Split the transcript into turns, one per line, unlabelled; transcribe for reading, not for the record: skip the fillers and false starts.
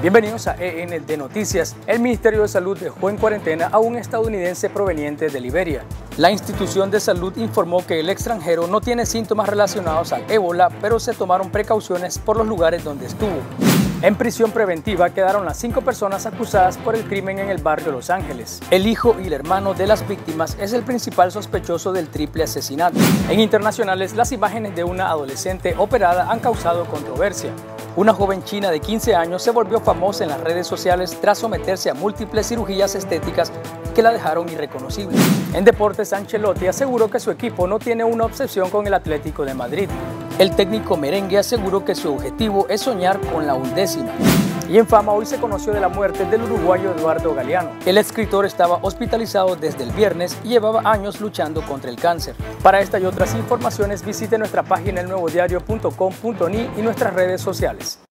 Bienvenidos a END Noticias. El Ministerio de Salud dejó en cuarentena a un estadounidense proveniente de Liberia. La institución de salud informó que el extranjero no tiene síntomas relacionados al ébola, pero se tomaron precauciones por los lugares donde estuvo. En prisión preventiva quedaron las 5 personas acusadas por el crimen en el barrio Los Ángeles. El hijo y el hermano de las víctimas es el principal sospechoso del triple asesinato. En internacionales, las imágenes de una adolescente operada han causado controversia. Una joven china de 15 años se volvió famosa en las redes sociales tras someterse a múltiples cirugías estéticas que la dejaron irreconocible. En deportes, Ancelotti aseguró que su equipo no tiene una obsesión con el Atlético de Madrid. El técnico merengue aseguró que su objetivo es soñar con la 11ª. Y en Fama hoy se conoció de la muerte del uruguayo Eduardo Galeano. El escritor estaba hospitalizado desde el viernes y llevaba años luchando contra el cáncer. Para esta y otras informaciones visite nuestra página elnuevodiario.com.ni y nuestras redes sociales.